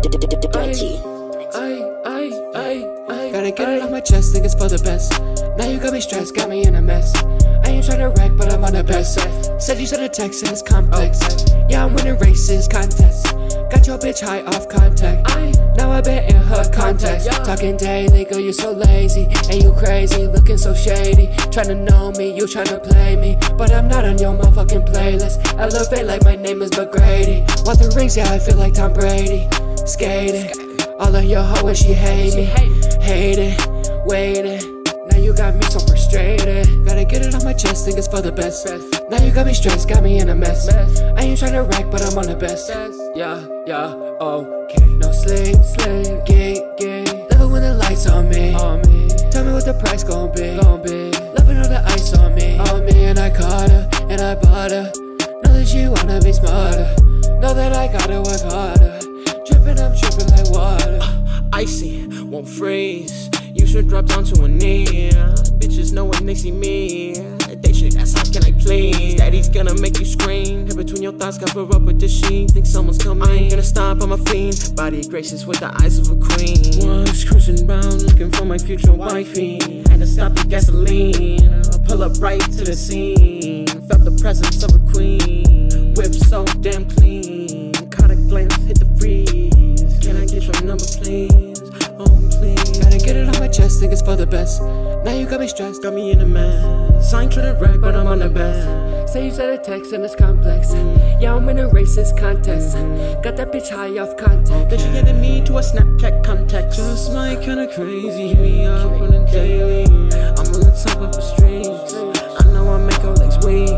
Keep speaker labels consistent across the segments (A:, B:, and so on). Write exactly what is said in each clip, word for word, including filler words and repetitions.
A: Gotta get it off my chest, think it's for the best. Now you got me stressed, got me in a mess. I ain't tryna wreck, but I'm on the best. Said you sent a text and it's complex. Yeah, I'm winning races, contests. Got your bitch high off contact. Now I bet in her contacts. Talking daily, girl, you so lazy. And you crazy, looking so shady. Tryna know me, you tryna play me. But I'm not on your motherfucking playlist. Elevate like my name is McGrady. Want the rings, yeah, I feel like Tom Brady. Skating, all of your hoe and she hate me. Hate it, waiting. Now you got me so frustrated. Gotta get it on my chest, think it's for the best. Now you got me stressed, got me in a mess. I ain't tryna wreck, but I'm on the best. Yeah, yeah, okay. No sleep, sleep, get, get. Love it when the lights on me, on me. Tell me what the price gon' be, gon' be. Loving all the ice on me, on me. And I caught her, and I bought her. Know that you wanna be smarter. Know that I gotta work harder. Drippin', I'm drippin' like water.
B: uh, Icy, won't freeze. You should drop down to a knee. Bitches know when they see me. They should ask, how can I please? Daddy's gonna make you scream. Head between your thighs, cover up with the sheen. Think someone's coming. I ain't gonna stop, I'm a fiend. Body gracious with the eyes of a queen. Was cruising round looking for my future wifey. Had to stop the gasoline. I pull up right to the scene. Felt the presence of a queen. Whip so damn clean. Caught a glance, hit the freeze. Can I get your number please? Oh please.
A: Gotta get it on my chest, think it's for the best. Now you got me stressed,
B: got me in a mess. I ain't tryna wreck, but I'm on the best.
A: Say you sent a text and it's complex. Yeah, I'm in a racist contest. Got that bitch high off contact.
B: Then she added me to a Snapchat contact. Just like kinda crazy, hit me up on a daily. I'm on the top of the streets. I know I make her legs weak.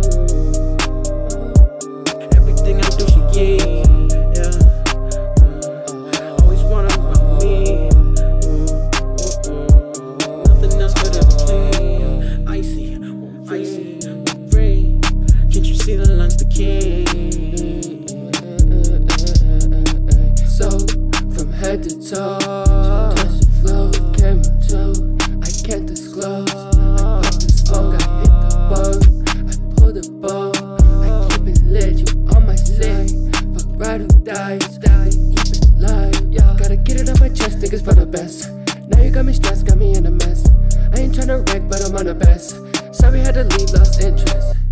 B: Everything I do, she get.
A: So, from head to toe, touch the flow, camera toe, I can't disclose. I pop the smoke, I hit the bone, I pull the bow, I keep it lit, you on my side. Fuck ride or die, die, keep it live. Yeah. Gotta get it on my chest, think it's for the best. Now you got me stressed, got me in a mess. I ain't tryna wreck, but I'm on the best. Sorry, had to leave, lost interest.